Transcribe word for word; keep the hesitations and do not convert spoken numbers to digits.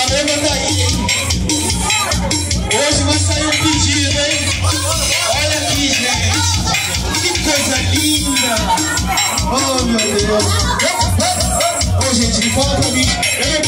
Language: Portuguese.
Levanta aí, hein? Hoje vai sair um pedido, hein? Olha aqui, gente. Que coisa linda. Oh, meu Deus. Ô, gente, volta pra mim.